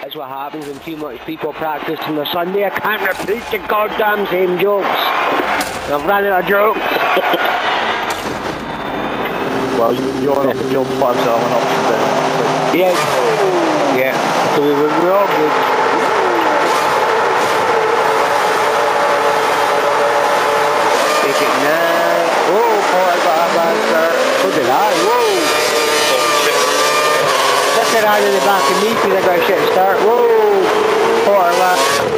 That's what happens when too much people practice on a Sunday. I can't repeat the goddamn same jokes. I've run out of jokes. Well, you're five star an option then. Yeah. So we're all good. Take it now. Whoa, I got a bad start. So did I. Whoa. That's it out in the back of me because I got a shit start. Whoa. Quarter lap.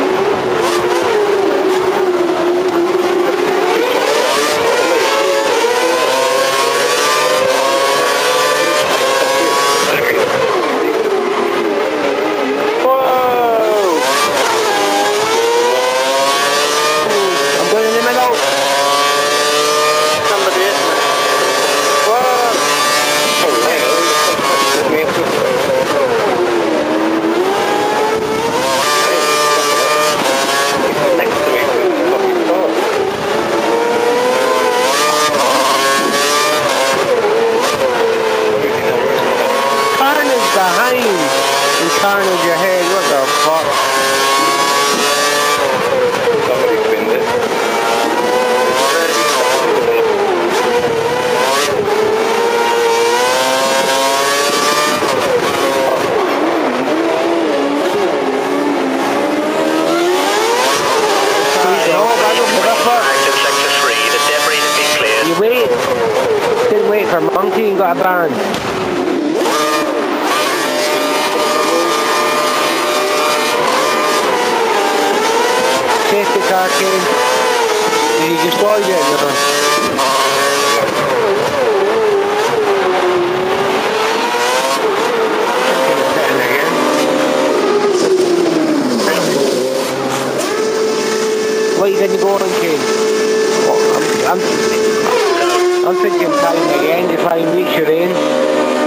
Carnage your head, what the fuck? Somebody's been there. You wait. Didn't wait for Monkey and got a ban. Safety car came. Did you destroy it? What are you going to go on, Kane? I'm thinking time again to try and reach your aim.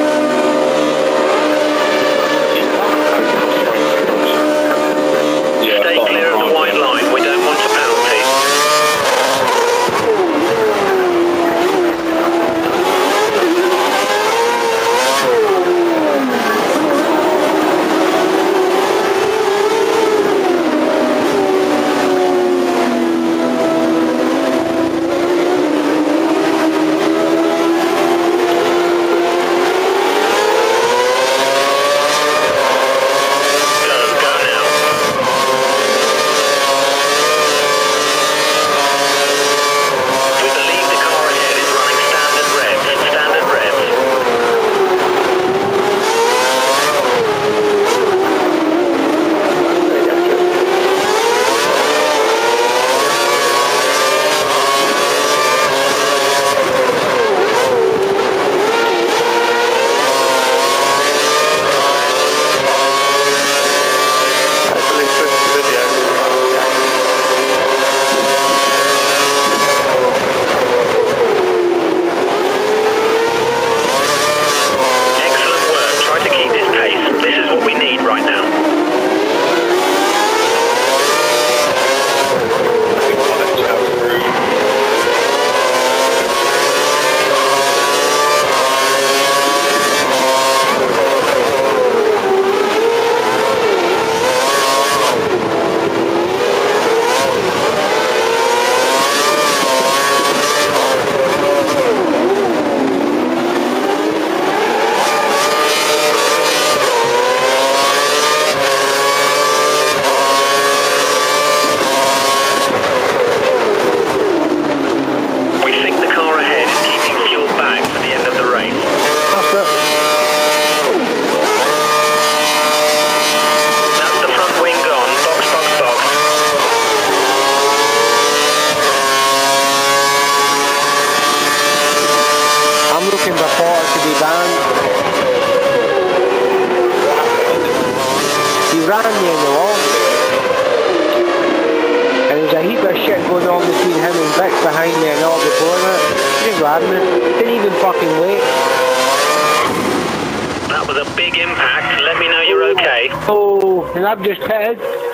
Ran me in the wall, and there's a heap of shit going on between him and Vic behind me and all before that. He ran me, didn't even fucking wait. That was a big impact. Let me know you're okay. Oh, and I've just pitted.